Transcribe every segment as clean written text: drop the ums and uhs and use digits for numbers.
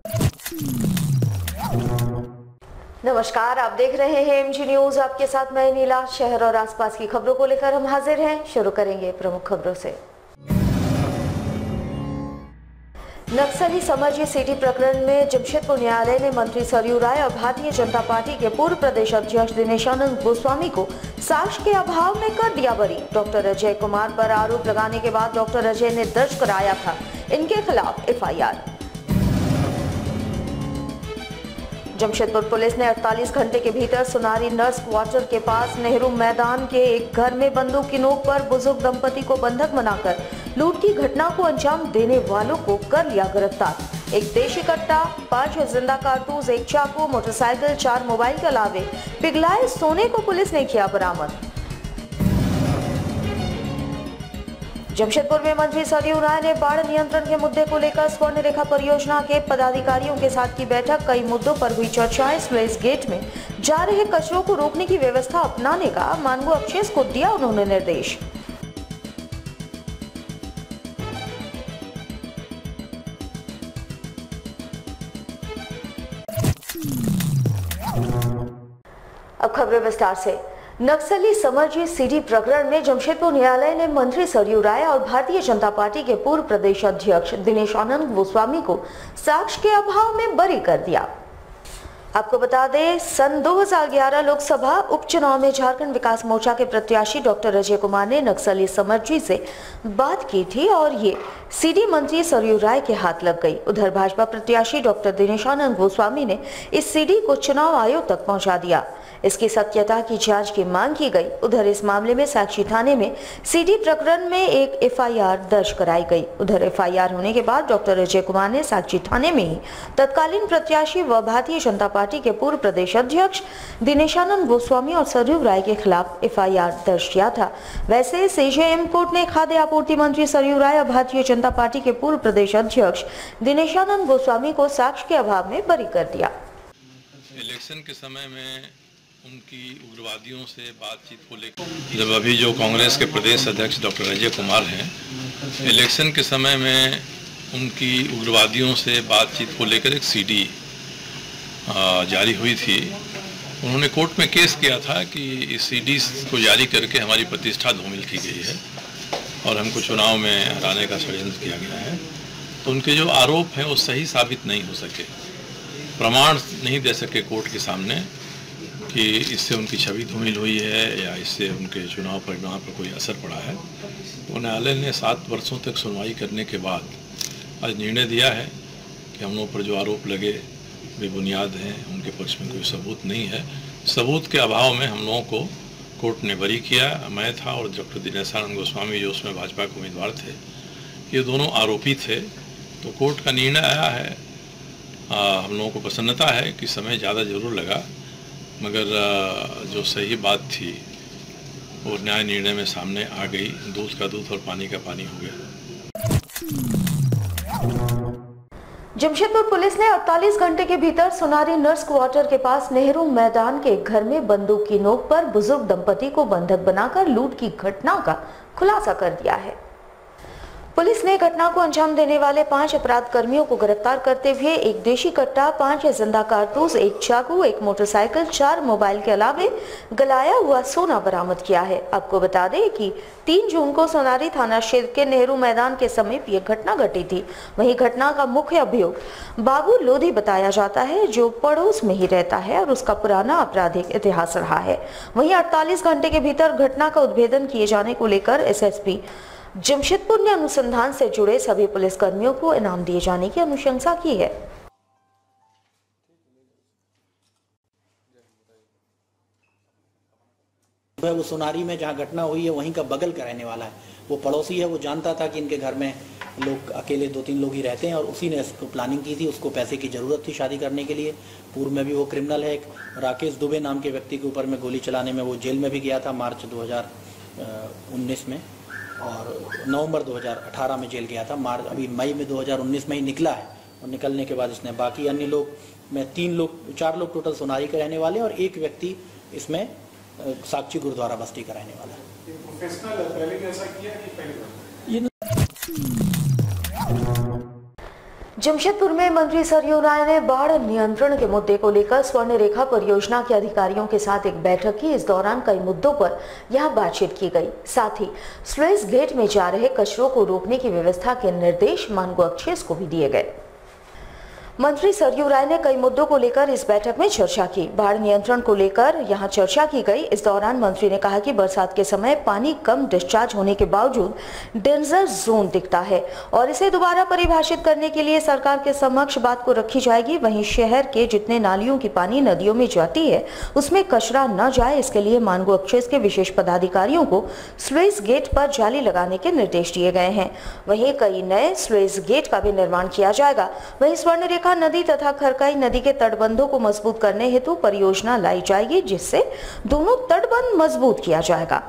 नमस्कार, आप देख रहे हैं AMG न्यूज। आपके साथ मैं नीला। शहर और आसपास की खबरों को लेकर हम हाजिर हैं। शुरू करेंगे प्रमुख खबरों से। नक्सली समाजी सीडी प्रकरण में जमशेदपुर न्यायालय ने मंत्री सरयू राय और भारतीय जनता पार्टी के पूर्व प्रदेश अध्यक्ष दिनेशानंद गोस्वामी को साक्ष्य के अभाव में कर दिया बरी। डॉक्टर अजय कुमार पर आरोप लगाने के बाद डॉक्टर अजय ने दर्ज कराया था इनके खिलाफ FIR। जमशेदपुर पुलिस ने 48 घंटे के भीतर सुनारी नर्स क्वार्टर के पास नेहरू मैदान के एक घर में बंदूक की नोक पर बुजुर्ग दंपति को बंधक बनाकर लूट की घटना को अंजाम देने वालों को कर लिया गिरफ्तार। एक देशी कट्टा, 5 जिंदा कारतूस, एक चाकू, मोटरसाइकिल, 4 मोबाइल के अलावे पिघलाए सोने को पुलिस ने किया बरामद। जमशेदपुर में मंत्री सरयू राय ने बाढ़ नियंत्रण के मुद्दे को लेकर स्वर्ण रेखा परियोजना के पदाधिकारियों के साथ की बैठक। कई मुद्दों पर हुई चर्चाएं। स्लुइस गेट में जा रहे कचरों को रोकने की व्यवस्था अपनाने का मानगो अक्षेस को दिया उन्होंने निर्देश। अब खबरें विस्तार से। नक्सली समाजी सीडी प्रकरण में जमशेदपुर न्यायालय ने मंत्री सरयू राय और भारतीय जनता पार्टी के पूर्व प्रदेश अध्यक्ष दिनेशानंद गोस्वामी को साक्ष्य के अभाव में बरी कर दिया। आपको बता दें, सन 2011 लोकसभा उपचुनाव में झारखंड विकास मोर्चा के प्रत्याशी डॉक्टर अजय कुमार ने नक्सली समाजी से बात की थी और ये सीडी मंत्री सरयू राय के हाथ लग गई। उधर भाजपा प्रत्याशी डॉक्टर दिनेशानंद गोस्वामी ने इस सीडी को चुनाव आयोग तक पहुंचा दिया। इसकी सत्यता की जांच की मांग की गई। उधर इस मामले में साक्षी थाने में सीडी प्रकरण में एक FIR दर्ज कराई गई। उधर FIR होने के बाद डॉक्टर अजय कुमार ने साक्षी थाने में ही तत्कालीन प्रत्याशी व भारतीय जनता पार्टी के पूर्व प्रदेश अध्यक्ष दिनेशानंद गोस्वामी और सरयू राय के खिलाफ FIR दर्ज किया था। वैसे CJM कोर्ट ने खाद्य आपूर्ति मंत्री सरयू राय और भारतीय जनता पार्टी के पूर्व प्रदेश अध्यक्ष दिनेशानंद गोस्वामी को साक्ष्य के अभाव में बरी कर दिया। इलेक्शन के समय में उनकी उग्रवादियों से बातचीत को लेकर, जब अभी जो कांग्रेस के प्रदेश अध्यक्ष डॉक्टर अजय कुमार हैं, इलेक्शन के समय में उनकी उग्रवादियों से बातचीत को लेकर एक CD जारी हुई थी। उन्होंने कोर्ट में केस किया था कि इस CD को जारी करके हमारी प्रतिष्ठा धूमिल की गई है और हमको चुनाव में हराने का षड्यंत्र किया गया है। तो उनके जो आरोप हैं वो सही साबित नहीं हो सके, प्रमाण नहीं दे सके कोर्ट के सामने कि इससे उनकी छवि धूमिल हुई है या इससे उनके चुनाव परिणाम पर कोई असर पड़ा है। तो न्यायालय ने 7 वर्षों तक सुनवाई करने के बाद आज निर्णय दिया है कि हम लोगों पर जो आरोप लगे बेबुनियाद हैं, उनके पक्ष में कोई सबूत नहीं है। सबूत के अभाव में हम लोगों को कोर्ट ने बरी किया। मैं था और डॉक्टर दिनेशानंद गोस्वामी जो उसमें भाजपा के उम्मीदवार थे, ये दोनों आरोपी थे। तो कोर्ट का निर्णय आया है। हम लोगों को प्रसन्नता है कि समय ज़्यादा ज़रूर लगा, मगर जो सही बात थी वो न्याय निर्णय में सामने आ गई। दूध का दूध और पानी का पानी हो गया। जमशेदपुर पुलिस ने 48 घंटे के भीतर सुनारी नर्स क्वार्टर के पास नेहरू मैदान के घर में बंदूक की नोक पर बुजुर्ग दंपति को बंधक बनाकर लूट की घटना का खुलासा कर दिया है। पुलिस ने घटना को अंजाम देने वाले 5 अपराध कर्मियों को गिरफ्तार करते हुए एक देशी कट्टा, 5 जिंदा कारतूस, एक चाकू, एक मोटरसाइकिल, 4 मोबाइल के अलावे गलाया हुआ सोना बरामद किया है। आपको बता दें कि 3 जून को सोनारी थाना क्षेत्र के नेहरू मैदान के समीप ये घटना घटी थी। वहीं घटना का मुख्य अभियुक्त बाबू लोधी बताया जाता है, जो पड़ोस में ही रहता है और उसका पुराना आपराधिक इतिहास रहा है। वहीं 48 घंटे के भीतर घटना का उद्भेदन किए जाने को लेकर SSP जमशेदपुर ने अनुसंधान से जुड़े सभी पुलिसकर्मियों को इनाम दिए जाने की अनुशंसा की है। वो सोनारी में जहाँ घटना हुई है वहीं का बगल का रहने वाला है। वो पड़ोसी है। वो जानता था कि इनके घर में लोग अकेले 2-3 लोग ही रहते हैं और उसी ने इसको प्लानिंग की थी। उसको पैसे की ज़रूरत थी शादी करने के लिए। पूर्व में भी वो क्रिमिनल है। एक राकेश दुबे नाम के व्यक्ति के ऊपर में गोली चलाने में वो जेल में भी गया था मार्च 2019 में, और नवंबर 2018 में जेल गया था। अभी मई में 2019 में ही निकला है और निकलने के बाद इसने बाकी अन्य लोग में 4 लोग टोटल सोनारी के रहने वाले और एक व्यक्ति इसमें साक्षी गुरुद्वारा बस्ती का रहने वाला है। प्रोफेशनल है, पहले भी ऐसा किया कि पहली बार? जमशेदपुर में मंत्री सरयू राय ने बाढ़ नियंत्रण के मुद्दे को लेकर स्वर्ण रेखा परियोजना के अधिकारियों के साथ एक बैठक की। इस दौरान कई मुद्दों पर यहां बातचीत की गई। साथ ही स्लुइस गेट में जा रहे कचरों को रोकने की व्यवस्था के निर्देश मानगो अक्षेस को भी दिए गए। मंत्री सरयू राय ने कई मुद्दों को लेकर इस बैठक में चर्चा की। बाढ़ नियंत्रण को लेकर यहां चर्चा की गई। इस दौरान मंत्री ने कहा कि बरसात के समय पानी कम डिस्चार्ज होने के बावजूद डेंजर जोन दिखता है और इसे दोबारा परिभाषित करने के लिए सरकार के समक्ष बात को रखी जाएगी। वहीं शहर के जितने नालियों की पानी नदियों में जाती है उसमें कचरा न जाए, इसके लिए मानगो अक्षेस के विशेष पदाधिकारियों को स्लुइस गेट पर जाली लगाने के निर्देश दिए गए हैं। वहीं कई नए स्लुइस गेट का भी निर्माण किया जाएगा। वहीं स्वर्ण रेखा नदी तथा खरकाई नदी के तटबंधों को मजबूत करने हेतु परियोजना लाई जाएगी, जिससे दोनों तटबंध मजबूत किया जाएगा।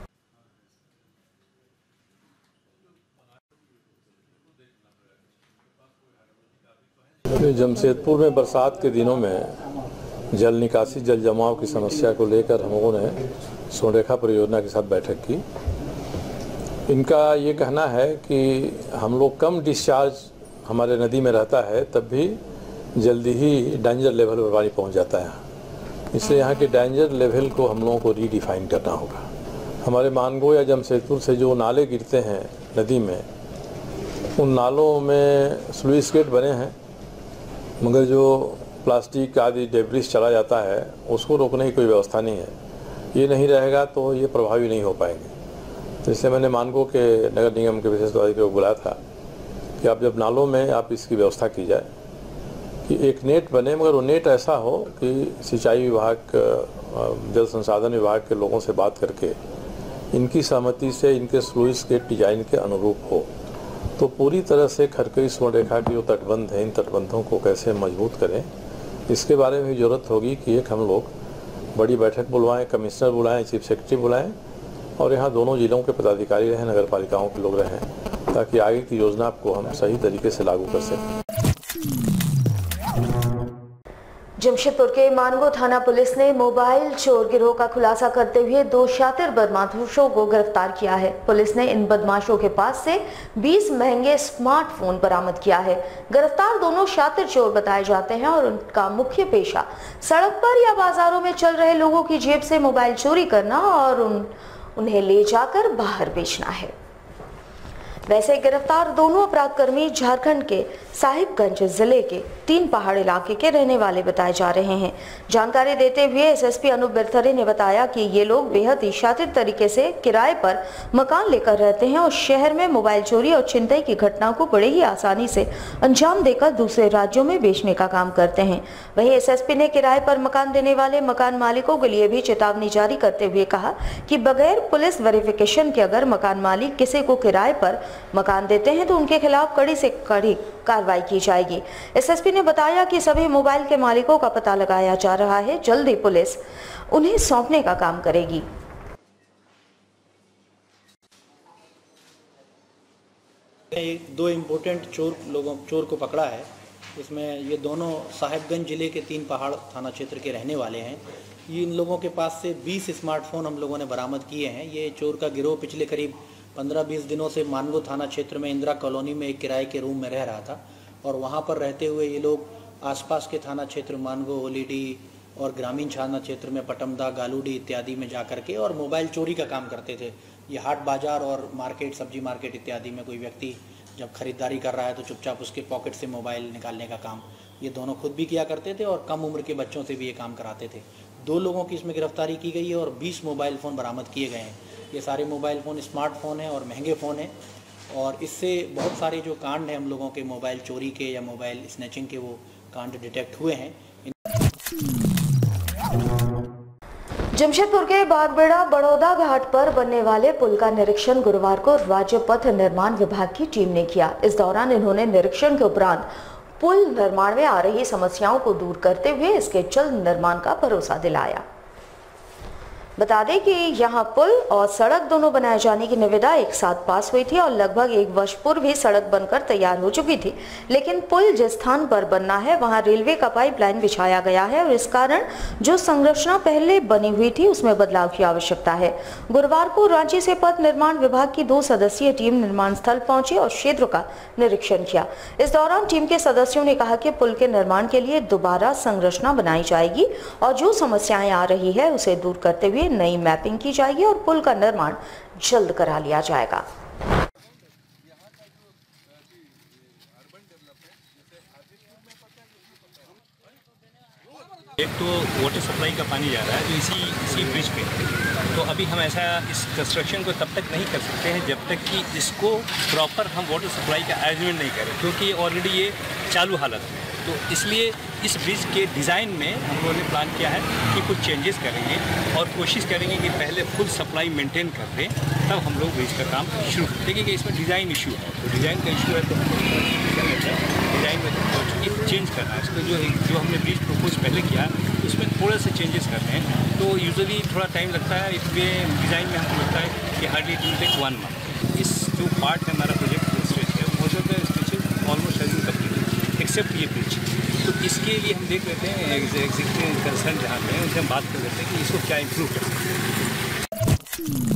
जमशेदपुर में बरसात के दिनों में जल निकासी जल जमाव की समस्या को लेकर हम लोगों ने स्वर्ण रेखा परियोजना के साथ बैठक की। इनका ये कहना है कि हम लोग कम डिस्चार्ज हमारे नदी में रहता है तब भी जल्दी ही डेंजर लेवल पर पानी पहुंच जाता है, इसलिए यहाँ के डेंजर लेवल को हम लोगों को रीडिफाइन करना होगा। हमारे मानगो या जमशेदपुर से जो नाले गिरते हैं नदी में, उन नालों में स्लुइस गेट बने हैं, मगर जो प्लास्टिक आदि डेब्रिस चला जाता है उसको रोकने की कोई व्यवस्था नहीं है। ये नहीं रहेगा तो ये प्रभावी नहीं हो पाएंगे। तो इसलिए मैंने मानगो के नगर निगम के विशेष अधिकारी को बुलाया था कि आप जब नालों में आप इसकी व्यवस्था की जाए कि एक नेट बने, मगर वो नेट ऐसा हो कि सिंचाई विभाग, जल संसाधन विभाग के लोगों से बात करके इनकी सहमति से इनके स्लुइस गेट डिजाइन के अनुरूप हो, तो पूरी तरह से खरकई स्वर्ण रेखा की जो तटबंध है, इन तटबंधों को कैसे मजबूत करें, इसके बारे में भी ज़रूरत होगी कि एक हम लोग बड़ी बैठक बुलवाएं, कमिश्नर बुलाएं, चीफ सेक्रेटरी बुलाएं और यहाँ दोनों जिलों के पदाधिकारी रहें, नगर पालिकाओं के लोग रहें, ताकि आगे की योजना को हम सही तरीके से लागू कर सकें। जमशेदपुर के मानगो थाना पुलिस ने मोबाइल चोर गिरोह का खुलासा करते हुए 2 शातिर बदमाशों को गिरफ्तार किया है। पुलिस ने इन बदमाशों के पास से 20 महंगे स्मार्टफोन बरामद किया है। गिरफ्तार दोनों शातिर चोर बताए जाते हैं और उनका मुख्य पेशा सड़क पर या बाजारों में चल रहे लोगों की जेब से मोबाइल चोरी करना और उन्हें ले जाकर बाहर बेचना है। वैसे गिरफ्तार दोनों अपराधकर्मी झारखंड के साहिबगंज जिले के 3 पहाड़ इलाके के रहने वाले बताए जा रहे हैं। जानकारी देते हुए एसएसपी अनूप बिरथरे ने बताया कि ये लोग बेहद ही शातिर तरीके से किराए पर मकान लेकर रहते हैं और शहर में मोबाइल चोरी और छिनतई की घटनाओं को बड़े ही आसानी से अंजाम देकर दूसरे राज्यों में बेचने का काम करते हैं। वहीं एसएसपी ने किराए पर मकान देने वाले मकान मालिकों के लिए भी चेतावनी जारी करते हुए कहा कि बगैर पुलिस वेरिफिकेशन के अगर मकान मालिक किसी को किराए पर मकान देते हैं तो उनके खिलाफ कड़ी से कड़ी कार्रवाई की जाएगी। एसएसपी ने बताया कि सभी मोबाइल के मालिकों का पता लगाया जा रहा है, जल्द ही पुलिस उन्हें सौंपने का काम करेगी। दो इम्पोर्टेंट चोर को पकड़ा है। इसमें ये दोनों साहिबगंज जिले के 3 पहाड़ थाना क्षेत्र के रहने वाले हैं। ये इन लोगों के पास से 20 स्मार्टफोन हम लोगों ने बरामद किए हैं। ये चोर का गिरोह पिछले करीब 15-20 दिनों से मानगो थाना क्षेत्र में इंदिरा कॉलोनी में एक किराए के रूम में रह रहा था और वहाँ पर रहते हुए ये लोग आसपास के थाना क्षेत्र मानगो, ओलीडी और ग्रामीण थाना क्षेत्र में पटमदा, गालूडी इत्यादि में जा करके और मोबाइल चोरी का काम करते थे। ये हाट बाजार और मार्केट, सब्जी मार्केट इत्यादि में कोई व्यक्ति जब खरीदारी कर रहा है तो चुपचाप उसके पॉकेट से मोबाइल निकालने का काम ये दोनों खुद भी किया करते थे और कम उम्र के बच्चों से भी ये काम कराते थे। 2 लोगों की इसमें गिरफ्तारी की गई है और 20 मोबाइल फ़ोन बरामद किए गए हैं। ये सारे मोबाइल फ़ोन स्मार्टफोन हैं और महंगे फ़ोन हैं और इससे बहुत सारे जो कांड हैं हम लोगों के मोबाइल चोरी के या मोबाइल स्नैचिंग के, वो कांड डिटेक्ट हुए हैं। जमशेदपुर के बागबेड़ा बड़ौदा घाट पर बनने वाले पुल का निरीक्षण गुरुवार को राज्य पथ निर्माण विभाग की टीम ने किया। इस दौरान इन्होंने निरीक्षण के उपरांत पुल निर्माण में आ रही समस्याओं को दूर करते हुए इसके जल्द निर्माण का भरोसा दिलाया। बता दें कि यहां पुल और सड़क दोनों बनाए जाने की निविदा एक साथ पास हुई थी और लगभग 1 वर्ष पूर्व ही सड़क बनकर तैयार हो चुकी थी, लेकिन पुल जिस स्थान पर बनना है वहां रेलवे का पाइपलाइन बिछाया गया है और इस कारण जो संरचना पहले बनी हुई थी उसमें बदलाव की आवश्यकता है। गुरुवार को रांची से पथ निर्माण विभाग की 2 सदस्यीय टीम निर्माण स्थल पहुंची और क्षेत्र का निरीक्षण किया। इस दौरान टीम के सदस्यों ने कहा कि पुल के निर्माण के लिए दोबारा संरचना बनाई जाएगी और जो समस्याएं आ रही है उसे दूर करते हुए नई मैपिंग की जाएगी और पुल का निर्माण जल्द करा लिया जाएगा। एक तो वाटर सप्लाई का पानी जा रहा है जो इसी ब्रिज पे, तो अभी हम ऐसा इस कंस्ट्रक्शन को तब तक नहीं कर सकते हैं जब तक कि इसको प्रॉपर हम वाटर सप्लाई का अरेंजमेंट नहीं करें, क्योंकि ऑलरेडी ये चालू हालत है। तो इसलिए इस ब्रिज के डिज़ाइन में हम लोगों ने प्लान किया है कि कुछ चेंजेस करेंगे और कोशिश करेंगे कि पहले फुल सप्लाई मेंटेन कर दें, तब हम लोग ब्रिज का काम शुरू करें। देखिए कि इसमें डिज़ाइन इशू है, तो डिज़ाइन का इशू है तो डिज़ाइन में चेंज करना है इसको। जो हमने ब्रिज प्रपोज पहले किया उसमें थोड़े से चेंजेस करने हैं, तो यूजुअली थोड़ा टाइम लगता है। इसमें डिज़ाइन में हमको लगता है कि hardly it will take 1 month. इस जो पार्ट है हमारा प्रोजेक्ट स्टेज है most of the stages almost has been completed except ये ब्रिज। तो इसके लिए हम देख लेते हैं एग्जीक्यूटिव कंसर्न जहाँ पे हैं उनसे हम बात कर लेते हैं कि इसको क्या इम्प्रूव कर सकते हैं।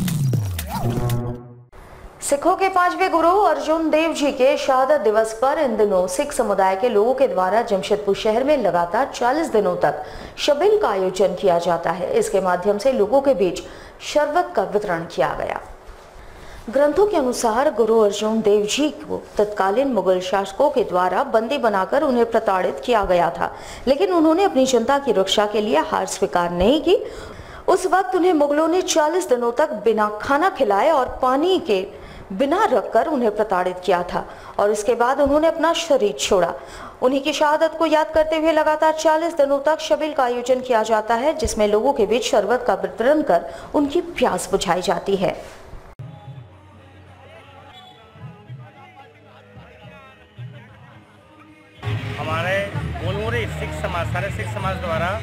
सिखों के 5वें गुरु अर्जुन देव जी के शहादत दिवस पर इन दिनों सिख समुदाय के लोगों के द्वारा जमशेदपुर शहर में लगातार 40 दिनों तक शबिल का आयोजन किया जाता है। इसके माध्यम से लोगों के बीच शरबत का वितरण किया गया। ग्रंथों के अनुसार गुरु अर्जुन देव जी को तत्कालीन मुगल शासकों के द्वारा बंदी बनाकर उन्हें प्रताड़ित किया गया था, लेकिन उन्होंने अपनी जनता की रक्षा के लिए हार स्वीकार नहीं की। उस वक्त उन्हें मुगलों ने 40 दिनों तक बिना खाना खिलाए और पानी के बिना रखकर उन्हें प्रताड़ित किया था और इसके बाद उन्होंने अपना शरीर छोड़ा। उन्हीं की शहादत को याद करते हुए लगातार 40 दिनों तक शबिल का आयोजन किया जाता है, जिसमें लोगों के बीच शरबत का वितरण कर उनकी प्यास बुझाई जाती है। हमारे गोलमुरी सारे सिख समाज द्वारा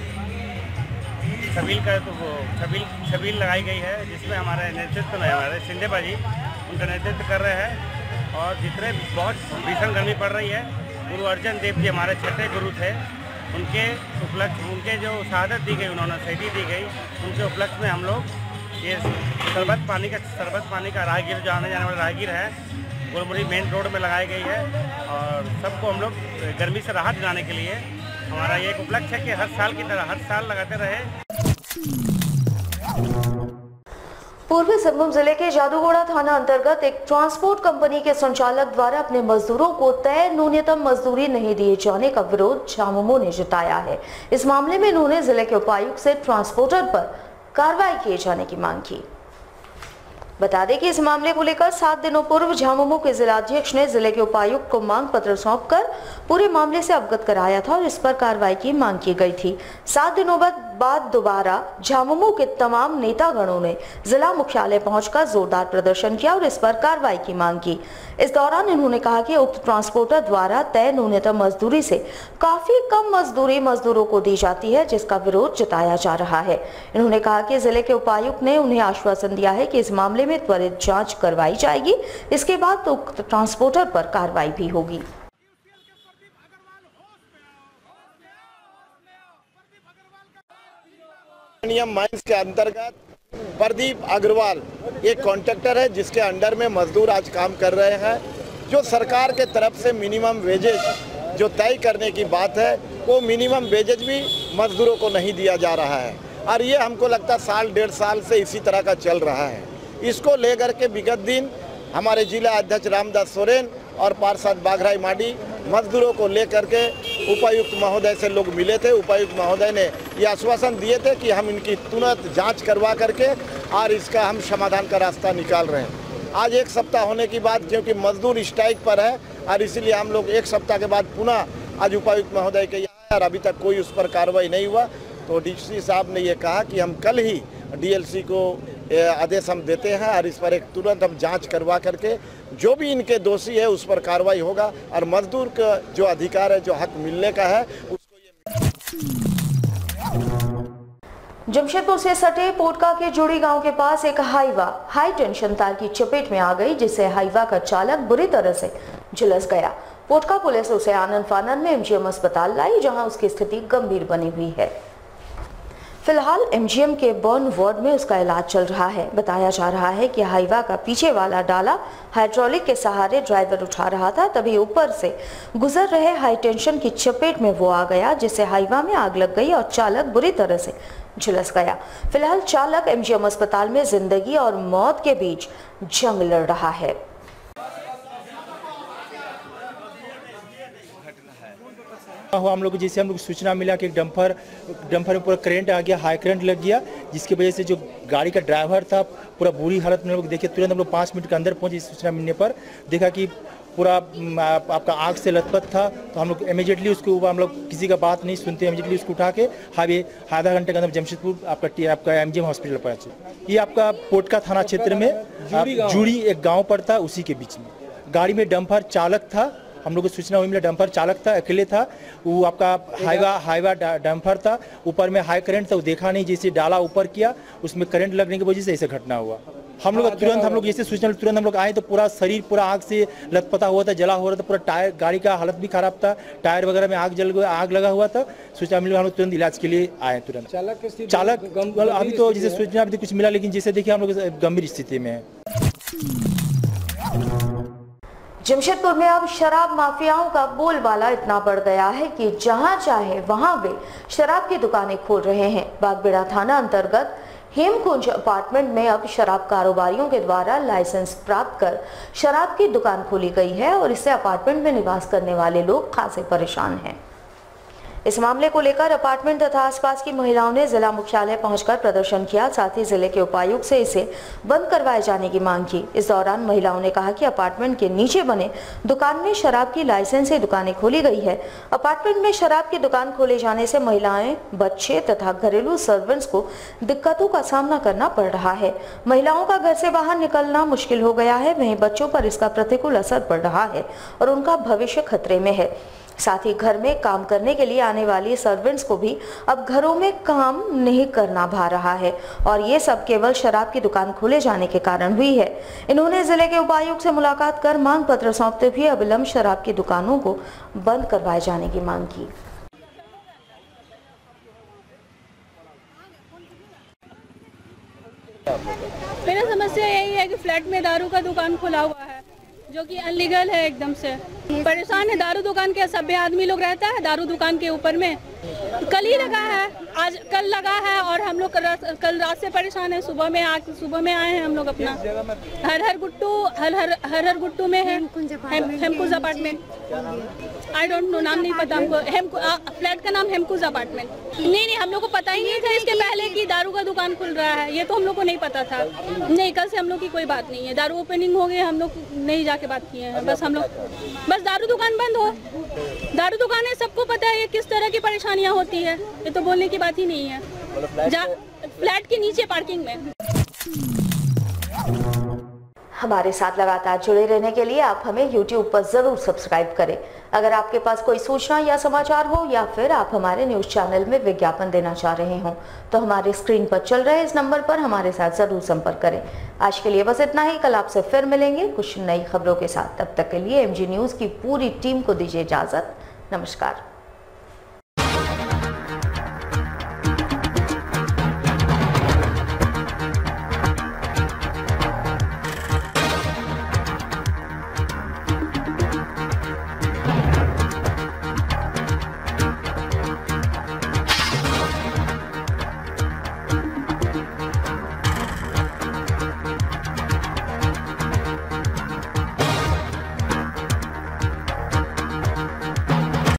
छबील लगाई गई है, जिसमें हमारे नेतृत्व में हमारे शिंदे जी उनका नेतृत्व कर रहे हैं। और जितने बहुत भीषण गर्मी पड़ रही है, गुरु अर्जन देव जी हमारे छठे गुरु थे, उनके उपलक्ष्य उनके जो शहादत दी गई, उन्होंने शहीदी दी गई, उनके उपलक्ष्य में हम लोग ये शरबत पानी का राहगीर जो आने जाने वाला राहगीर है गोलमुरी मेन रोड में लगाई गई है। और सबको हम लोग गर्मी से राहत दिलाने के लिए हमारा ये एक उपलक्ष्य है कि हर साल की तरह हर साल लगाते रहे। पूर्वी सिंहभूम जिले के जादूगोड़ा थाना अंतर्गत एक ट्रांसपोर्ट कंपनी के संचालक द्वारा अपने मजदूरों को तय न्यूनतम मजदूरी नहीं दिए जाने का विरोध झामुमो ने जताया है। इस मामले में इन्होंने जिले के उपायुक्त से ट्रांसपोर्टर पर कार्रवाई किए जाने की मांग की। बता दें कि इस मामले को लेकर 7 दिनों पूर्व झामुमो के जिलाध्यक्ष ने जिले के उपायुक्त को मांग पत्र सौंपकर पूरे मामले से अवगत कराया था और इस पर कार्रवाई की मांग की गई थी। 7 दिनों बाद दोबारा झामुमो के तमाम नेतागणों ने जिला मुख्यालय पहुंचकर जोरदार प्रदर्शन किया और इस पर कार्रवाई की मांग की। इस दौरान इन्होंने कहा कि उक्त ट्रांसपोर्टर द्वारा तय न्यूनतम मजदूरी से काफी कम मजदूरी मजदूरों को दी जाती है, जिसका विरोध जताया जा रहा है। इन्होंने कहा कि जिले के उपायुक्त ने उन्हें आश्वासन दिया है कि इस मामले में त्वरित जांच करवाई जाएगी, इसके बाद उक्त ट्रांसपोर्टर पर कार्रवाई भी होगी। नियम माइंस के अंतर्गत प्रदीप अग्रवाल एक कॉन्ट्रैक्टर है, जिसके अंडर में मजदूर आज काम कर रहे हैं। जो सरकार के तरफ से मिनिमम वेजेज जो तय करने की बात है, वो मिनिमम वेजेज भी मजदूरों को नहीं दिया जा रहा है और ये हमको लगता है 1.5 साल से इसी तरह का चल रहा है। इसको लेकर के विगत दिन हमारे जिला अध्यक्ष रामदास सोरेन और पार्षद बाघराई माडी मजदूरों को लेकर के उपायुक्त महोदय से लोग मिले थे। उपायुक्त महोदय ने ये आश्वासन दिए थे कि हम इनकी तुरंत जांच करवा करके और इसका हम समाधान का रास्ता निकाल रहे हैं। आज 1 सप्ताह होने की बाद, क्योंकि मजदूर स्ट्राइक पर है और इसीलिए हम लोग 1 सप्ताह के बाद पुनः आज उपायुक्त महोदय के यहाँ और अभी तक कोई उस पर कार्रवाई नहीं हुआ। तो डीसी साहब ने ये कहा कि हम कल ही डीएलसी को आदेश हम देते हैं और इस पर एक तुरंत हम जांच करवा करके जो भी इनके दोषी है उस पर कार्रवाई होगा और मजदूर का जो अधिकार है, जो हक मिलने का है, उसको ये। जमशेदपुर से सटे पोटका के जुड़ी गांव के पास एक हाईवा हाई टेंशन तार की चपेट में आ गई, जिससे हाईवा का चालक बुरी तरह से झुलस गया। पोटका पुलिस उसे आनन फानन में एमजीएम अस्पताल लाई, जहां उसकी स्थिति गंभीर बनी हुई है। फिलहाल एमजीएम के बर्न वार्ड में उसका इलाज चल रहा है। बताया जा रहा है कि हाईवा का पीछे वाला डाला हाइड्रोलिक के सहारे ड्राइवर उठा रहा था, तभी ऊपर से गुजर रहे हाई टेंशन की चपेट में वो आ गया, जिससे हाईवा में आग लग गई और चालक बुरी तरह से झुलस गया। फिलहाल चालक एमजीएम अस्पताल में जिंदगी और मौत के बीच जंग लड़ रहा है। हम लोग जैसे हम लोग सूचना मिला कि एक डंपर में पूरा करंट आ गया, हाई करंट लग गया, जिसकी वजह से जो गाड़ी का ड्राइवर था पूरा बुरी हालत में। लोग देखे तुरंत हम लोग 5 मिनट के अंदर पहुंचे। सूचना मिलने पर देखा कि पूरा आपका आग से लथपथ था, तो हम लोग इमीडिएटली उसके ऊपर हम लोग किसी का बात नहीं सुनते, इमीडिएटली उसको उठा के हाईवे आधा घंटे के अंदर जमशेदपुर आपका एमजीएम हॉस्पिटल पहुंचे। ये आपका पोटका थाना क्षेत्र में जुड़ी एक गाँव पड़ता है, उसी के बीच में गाड़ी में डंपर चालक था। हम लोग को सूचना हुई मिला डंपर चालक था, अकेले था। वो आपका हाईवा डंपर था, ऊपर में हाई करंट था, वो देखा नहीं, जैसे डाला ऊपर किया उसमें करंट लगने की वजह से ऐसे घटना हुआ। हम लोग जैसे सूचना तुरंत हम लोग आए तो पूरा शरीर पूरा आग से लथपथा हुआ था, जला हो रहा था, पूरा टायर गाड़ी का हालत भी खराब था, टायर वगैरह में आग लगा हुआ था। सूचना मिली, हम लोग तुरंत इलाज के लिए आए। तुरंत चालक अभी तो जैसे सूचना अभी कुछ मिला, लेकिन जैसे देखिए हम लोग गंभीर स्थिति में है। जमशेदपुर में अब शराब माफियाओं का बोलबाला इतना बढ़ गया है कि जहां चाहे वहां वे शराब की दुकानें खोल रहे हैं। बागबेड़ा थाना अंतर्गत हेमकुंज अपार्टमेंट में अब शराब कारोबारियों के द्वारा लाइसेंस प्राप्त कर शराब की दुकान खोली गई है और इससे अपार्टमेंट में निवास करने वाले लोग खासे परेशान हैं। इस मामले को लेकर अपार्टमेंट तथा आसपास की महिलाओं ने जिला मुख्यालय पहुंचकर प्रदर्शन किया, साथ ही जिले के उपायुक्त से इसे बंद करवाए जाने की मांग की। इस दौरान महिलाओं ने कहा कि अपार्टमेंट के नीचे बने दुकान में शराब की लाइसेंस से दुकानें खोली गई है। अपार्टमेंट में शराब की दुकान खोले जाने से महिलाएं, बच्चे तथा घरेलू सर्वेंट्स को दिक्कतों का सामना करना पड़ रहा है। महिलाओं का घर से बाहर निकलना मुश्किल हो गया है, वहीं बच्चों पर इसका प्रतिकूल असर पड़ रहा है और उनका भविष्य खतरे में है। साथ ही घर में काम करने के लिए आने वाली सर्वेंट्स को भी अब घरों में काम नहीं करना भा रहा है और ये सब केवल शराब की दुकान खोले जाने के कारण हुई है। इन्होंने जिले के उपायुक्त से मुलाकात कर मांग पत्र सौंपते हुए अविलंब शराब की दुकानों को बंद करवाए जाने की मांग की। मेरा समस्या यही है कि फ्लैट में दारू का दुकान खुला हुआ है, जो कि अनलीगल है। एकदम से परेशान है। दारू दुकान के सभ्य आदमी लोग रहता है दारू दुकान के ऊपर में। कल ही लगा है, आज कल लगा है और हम लोग कल रात से परेशान है। सुबह में आए हैं हम लोग अपना हर गुट्टू में है Hemkunj apartment. I don't know, नाम नहीं पता हमको। फ्लैट का नाम हेमकुंज अपार्टमेंट। नहीं, हम लोग को पता ही नहीं था इसके पहले कि दारू का दुकान खुल रहा है। ये तो हम लोग को नहीं पता था। नहीं, कल से हम लोग की कोई बात नहीं है। दारू ओपनिंग हो गई, हम लोग नहीं जाके बात किए हैं। बस दारू दुकान बंद हो। दारू दुकान है, सबको पता है ये किस तरह की परेशानियां होती है। ये तो बोलने की बात ही नहीं है। फ्लैट के नीचे पार्किंग में। हमारे साथ लगातार जुड़े रहने के लिए आप हमें YouTube पर जरूर सब्सक्राइब करें। अगर आपके पास कोई सूचना या समाचार हो या फिर आप हमारे न्यूज चैनल में विज्ञापन देना चाह रहे हो तो हमारे स्क्रीन पर चल रहे इस नंबर पर हमारे साथ जरूर संपर्क करें। आज के लिए बस इतना ही। कल आपसे फिर मिलेंगे कुछ नई खबरों के साथ। तब तक के लिए AMG न्यूज की पूरी टीम को दीजिए इजाजत। नमस्कार।